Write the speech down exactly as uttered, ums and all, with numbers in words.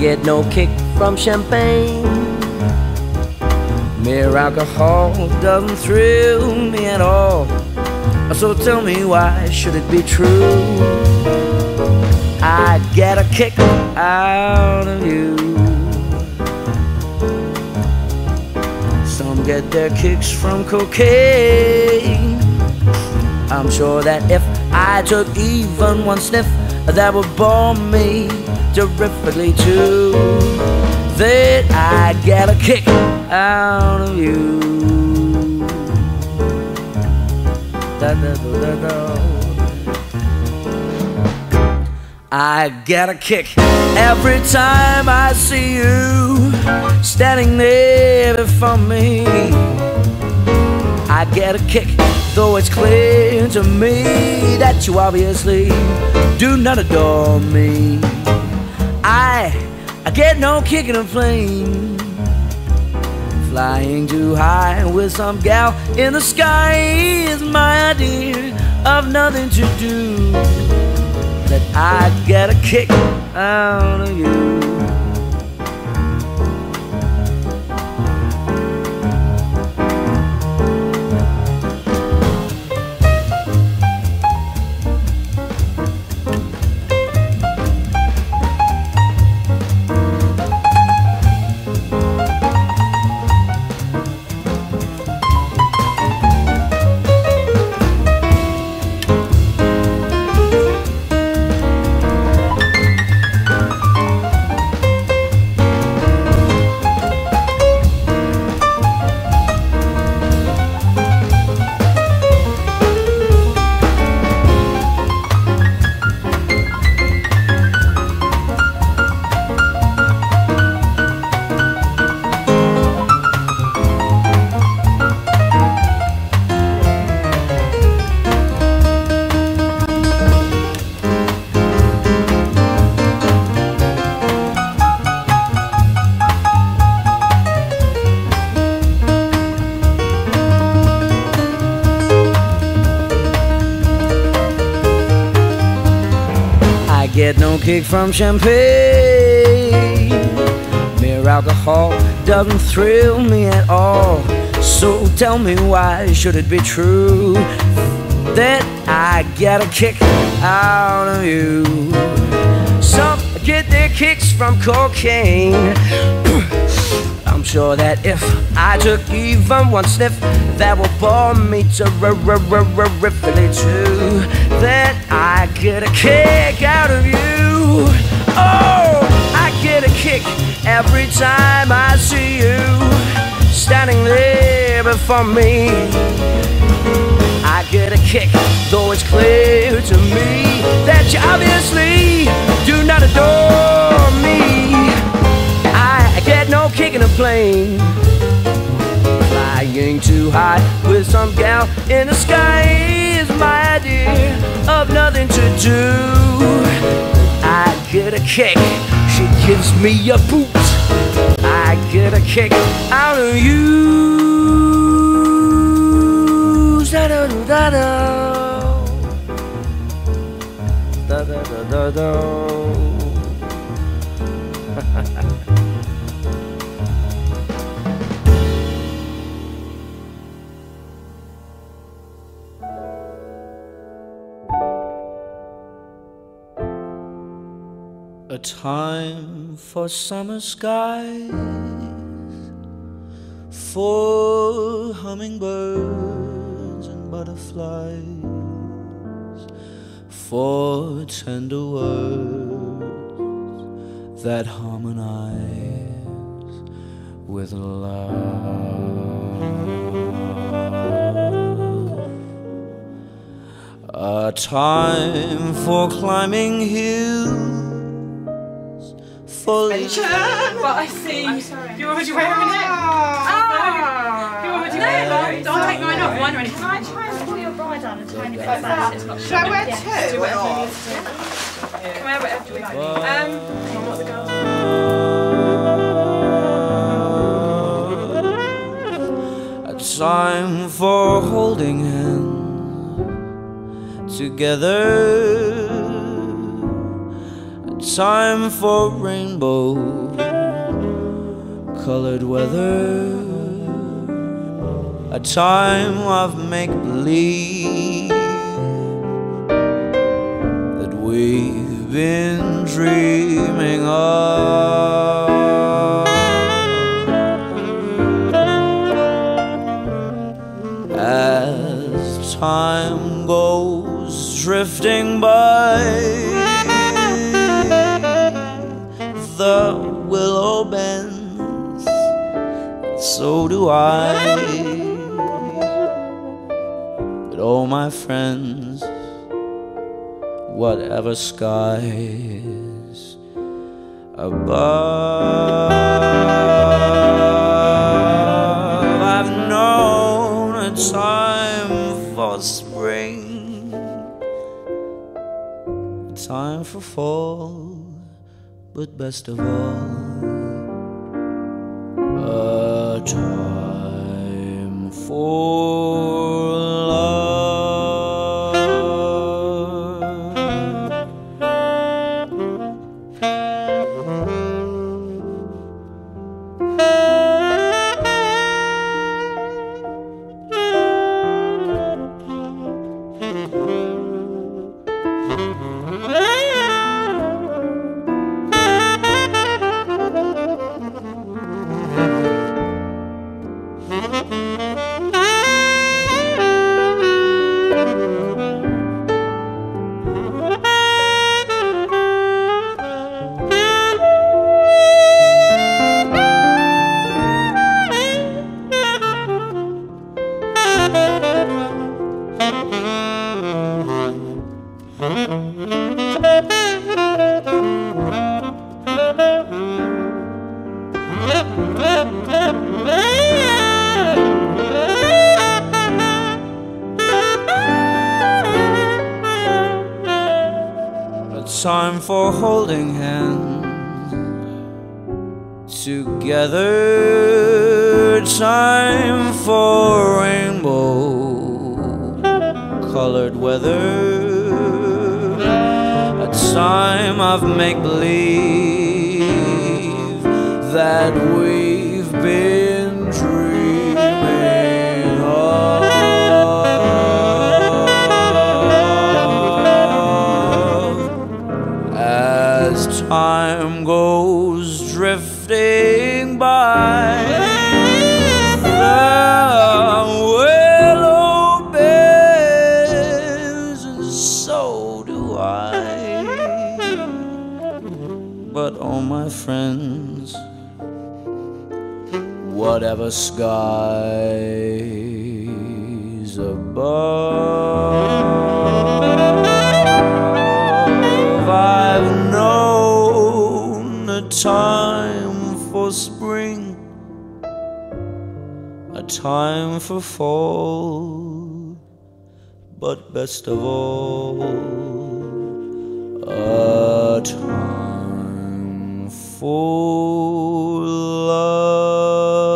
get no kick from champagne. Mere alcohol doesn't thrill me at all. So tell me, why should it be true? I get a kick out of you. Some get their kicks from cocaine. I'm sure that if I took even one sniff, that would bore me terrifically too. That I get a kick out of you. Da, da, da, da, da. I get a kick every time I see you standing there before me. I get a kick, though it's clear to me that you obviously do not adore me. I, I get no kick in a plane, flying too high with some gal in the sky is my idea of nothing to do. That I get a kick out of you. Get no kick from champagne. Mere alcohol doesn't thrill me at all. So tell me, why should it be true that I get a kick out of you? Some get their kicks from cocaine. I'm sure that if I took even one sniff, that would bore me terrifically too. That I get a kick out of you. Oh, I get a kick every time I see you standing there before me. I get a kick, though it's clear to me that you obviously do not adore me. I get no kick in a plane, flying too high with some gal in the sky is my idea of nothing to do. I get a kick, she gives me a boot. I get a kick out of you. Da da da da da da da da. A time for summer skies, for hummingbirds and butterflies, for tender words that harmonize with love. A time for climbing hills, fully. But I see. I'm sorry. You're already wearing it. Oh. You're already wearing it. Don't take mine off. Mine or anything. Can I try and pull your bra down and tiny bit back? Should I wear two? Do whatever you need to do. Can I wear whatever you like? Um, hang on, what's the girl? A time for holding hands together. A time for rainbow colored weather, a time of make-believe that we've been dreaming of. As time goes drifting by, the willow bends, so do I. But oh my friends, whatever skies above, I've known a time for spring, a time for fall, but best of all, a time for love. Time for holding hands together, time for rainbow colored weather, a time of make-believe that we've been dreaming of. As time goes drifting by, the willow bends, and so do I. But oh my friends, whatever skies above, I've known a time for spring, a time for fall, but best of all, a time for love.